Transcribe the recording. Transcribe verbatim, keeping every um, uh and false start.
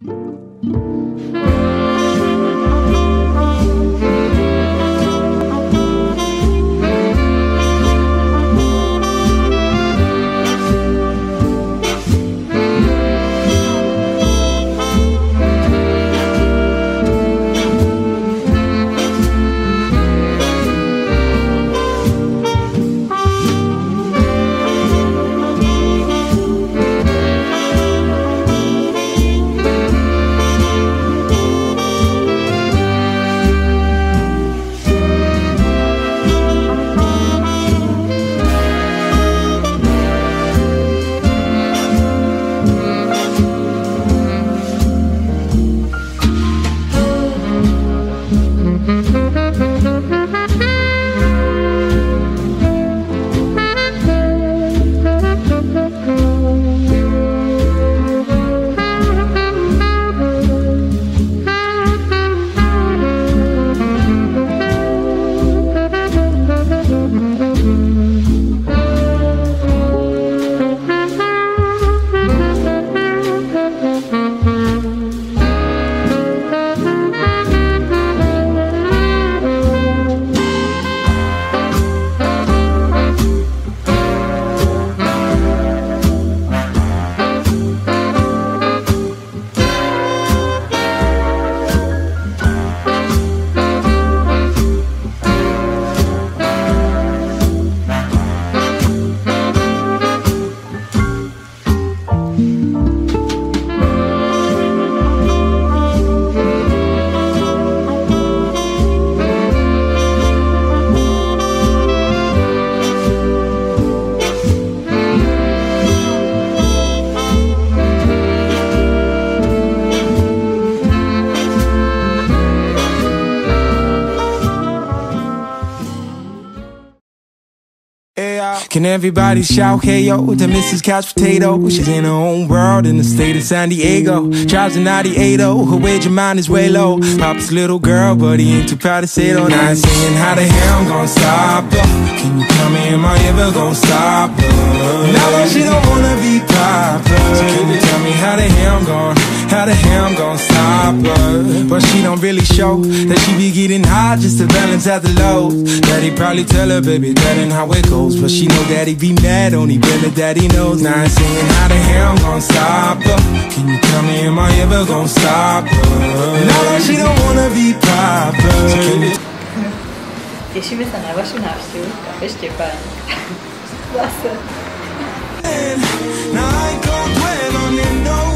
Can everybody shout, hey yo, to Missus Couch Potato? She's in her own world in the state of San Diego. Drives a ninety-eight oh, her wage of mind is way low. Papa's little girl, but he ain't too proud to say it on. I ain't saying how the hell I'm gonna stop her. Can you tell me, am I ever gonna stop her? Now that she don't wanna be popular, so can you tell me how the hell I'm gonna, how the hell I'm gonna stop her? But she don't really show that she be getting high just to balance out the lows. Daddy probably tell her, baby, that ain't how it goes. But she know daddy be mad, only really daddy knows. Now I'm saying how the hell I'm gonna stop her. Can you tell me, am I ever gonna stop her? Now that she don't wanna be popular, so can you... Tešíme sa na vašu návštevu v Café Štefánik. Zase. Now I ain't gonna dwell on it, no.